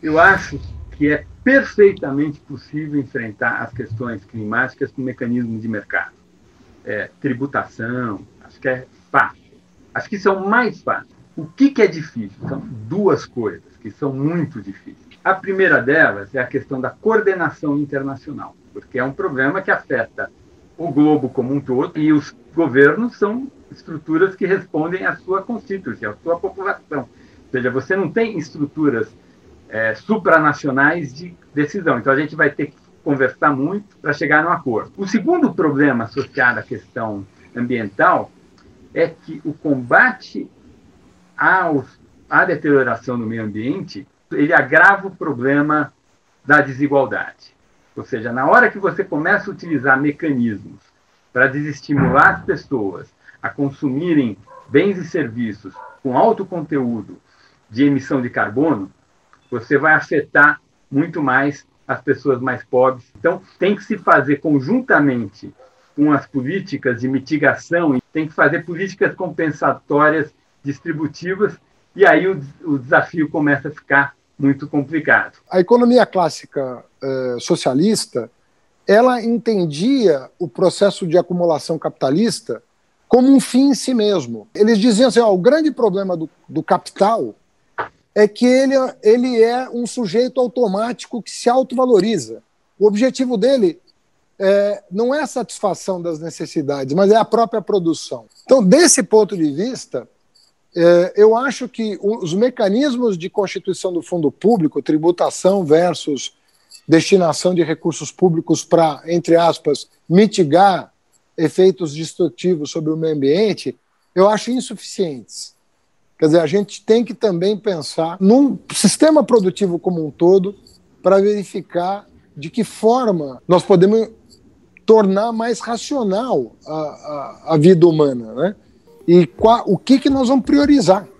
Eu acho que é perfeitamente possível enfrentar as questões climáticas com mecanismos de mercado. Tributação, acho que é fácil. Acho que são mais fáceis. O que é difícil? São duas coisas que são muito difíceis. A primeira delas é a questão da coordenação internacional, porque é um problema que afeta o globo como um todo, e os governos são estruturas que respondem à sua constituição, à sua população. Ou seja, você não tem estruturas supranacionais de decisão. Então, a gente vai ter que conversar muito para chegar num acordo. O segundo problema associado à questão ambiental é que o combate à deterioração do meio ambiente, ele agrava o problema da desigualdade. Ou seja, na hora que você começa a utilizar mecanismos para desestimular as pessoas a consumirem bens e serviços com alto conteúdo de emissão de carbono, você vai afetar muito mais as pessoas mais pobres. Então, tem que se fazer conjuntamente com as políticas de mitigação, tem que fazer políticas compensatórias distributivas, e aí o desafio começa a ficar muito complicado. A economia clássica socialista, ela entendia o processo de acumulação capitalista como um fim em si mesmo. Eles diziam assim, o grande problema do capital é que ele é um sujeito automático que se autovaloriza. O objetivo dele não é a satisfação das necessidades, mas é a própria produção. Então, desse ponto de vista, eu acho que os mecanismos de constituição do fundo público, tributação versus destinação de recursos públicos para, entre aspas, mitigar efeitos destrutivos sobre o meio ambiente, eu acho insuficientes. Quer dizer, a gente tem que também pensar num sistema produtivo como um todo para verificar de que forma nós podemos tornar mais racional a vida humana, né? E o que nós vamos priorizar.